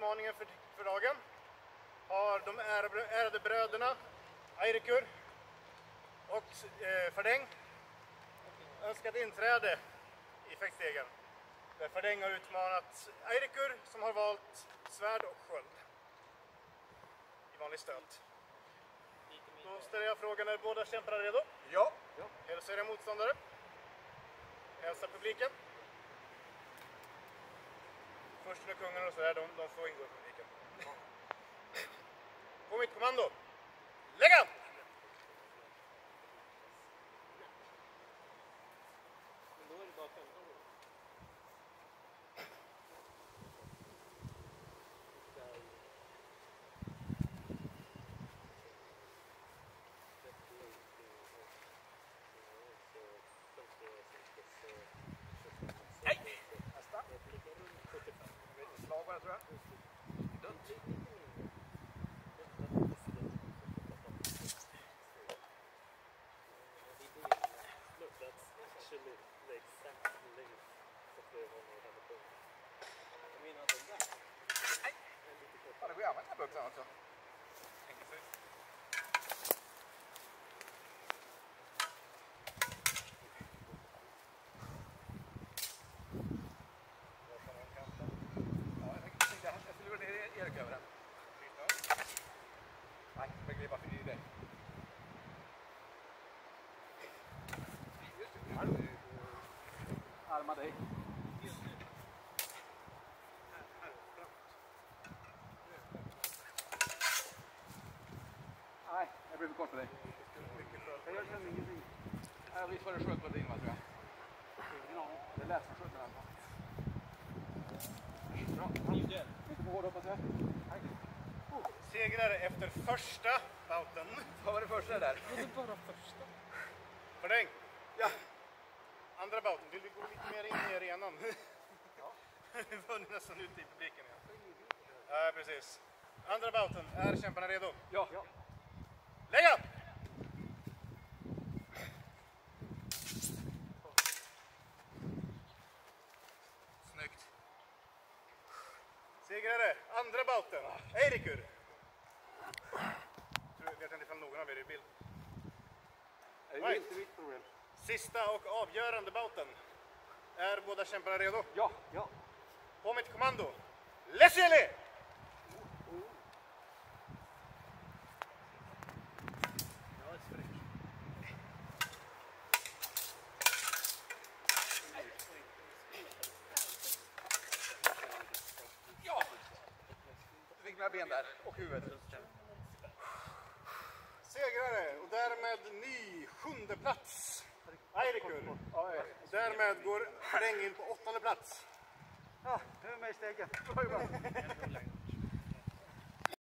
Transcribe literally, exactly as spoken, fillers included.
utmaningen för, för dagen har de ärade, ärade bröderna Eirikur och eh, Fardeng önskat inträde i fäktstegen. Där Fardeng har utmanat Eirikur som har valt svärd och sköld i vanlig stöt. Då ställer jag frågan, är båda kämparna redo? Ja. ja. Hälsa era motståndare. Hälsa publiken. Först med kungen och sådär, de, de får ingå i publiken. På mitt kommando. Lägg an! Men då är det bara femton år. Nej! Nästa. Slag bara, tror jag. Dumt. Fan, det går ju att använda den här bukten också. Enkelt sig. Jag skulle gå ner i Erik över den. Nej, jag vill bara förbi dig. Arma dig. Nej, jag blir för kort för dig. Jag känner ingenting. Jag visst var det skönt på din, va, tror jag. Ingen aning. Det lät som skönt i alla fall. Bra. Mycket på hård, hoppas jag. Segrare efter första bouten. Vad var det första där? Det är bara första. Fardeng. Ja. Andra bouten. Vill vi gå lite mer in i arenan? Ja. Vi var nästan ute i publiken. Ja, ja precis. Andra bouten. Är kämparna redo? Ja. ja. Lägg an! Snyggt. Segrare, andra bouten. Eirikur. Jag vet inte ifall någon av er är i bild. Det är inte mitt problem. Sista och avgörande bouten. Är båda kämparna redo? Ja. ja. På mitt kommando. Lesjeli! Ja! Du fick mina ben där och huvudet. Segrare och därmed ny sjunde plats. Eirikur. Därmed går Fardeng in på åttonde plats. Ja, nu är jag med i stegen.